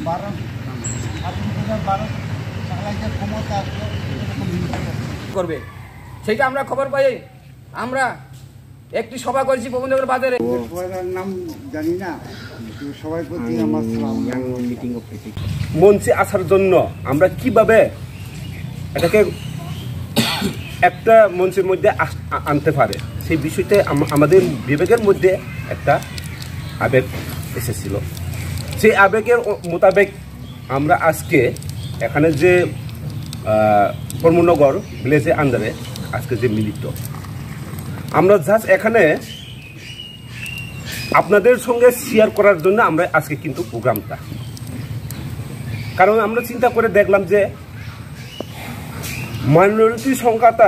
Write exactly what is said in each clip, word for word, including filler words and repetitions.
করবে সেটা আমরা খবর পাই। আমরা একটি সভা করেছি গোবিন্দনগর বাজারে, নাম জানি না, সবাই প্রতি আমার সালাম। মঞ্চে আসার জন্য আমরা কিভাবে এটাকে একটা মঞ্চের মধ্যে আনতে পারে সেই বিষয়টা আমাদের বিবেকের মধ্যে একটা আবেগ এসেছিল। সেই আবেগের মোতাবেক আমরা আজকে এখানে যে কর্মনগর ভিলেজের আন্ডারে আজকে যে মিলিত, আমরা জাস্ট এখানে আপনাদের সঙ্গে শেয়ার করার জন্য আমরা আজকে কিন্তু প্রোগ্রামটা, কারণ আমরা চিন্তা করে দেখলাম যে মাইনরিটি সংখ্যাটা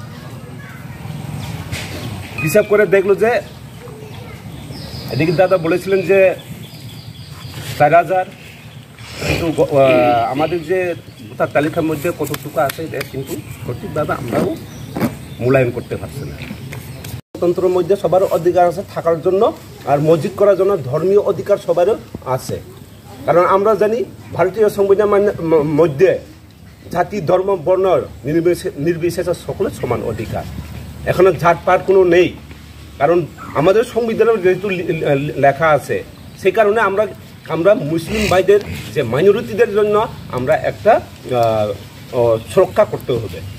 হিসাব করে দেখলো যে এদিকে দাদা বলেছিলেন যে চার হাজার, কিন্তু আমাদের যে ভোটার তালিকার মধ্যে কতটুকু আছে এটা কিন্তু সঠিকভাবে আমরাও মূল্যায়ন করতে পারছি না। গণতন্ত্রের মধ্যে সবার অধিকার আছে থাকার জন্য, আর মসজিদ করার জন্য ধর্মীয় অধিকার সবারও আছে। কারণ আমরা জানি ভারতীয় সংবিধানের মধ্যে জাতি ধর্ম বর্ণ নির্বিশেষে সকলের সমান অধিকার, এখানে ঝাটপাট কোনো নেই। কারণ আমাদের সংবিধানের যেহেতু লেখা আছে, সেই কারণে আমরা আমরা মুসলিম ভাইদের যে মাইনরিটিদের জন্য আমরা একটা সুরক্ষা করতে হবে।